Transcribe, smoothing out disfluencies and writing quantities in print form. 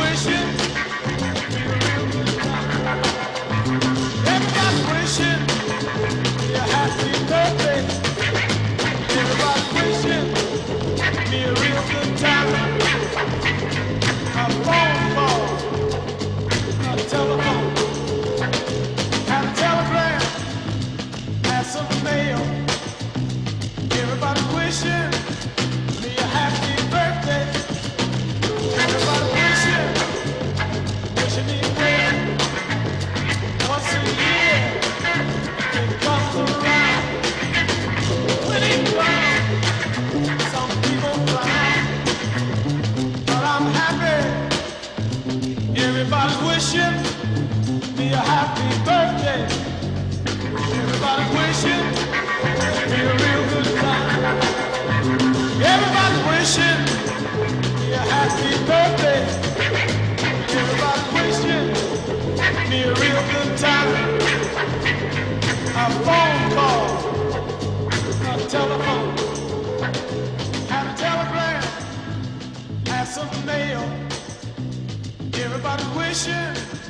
wishing me a real good time. Everybody's wishing me a happy birthday. Everybody's wishing me a real good time. A phone call, a telephone, and a telegram, and some mail. Everybody's wishing me a happy birthday. Everybody wishing me well. Once a year, it comes around. When it comes, some people frown, but I'm happy. Everybody's wishing me a happy birthday. Everybody's wishing me a real good time. Everybody's wishing me a happy birthday. Everybody's wishing me a real good time. A phone call, a telephone, and a telegram, and some mail. Everybody's wishing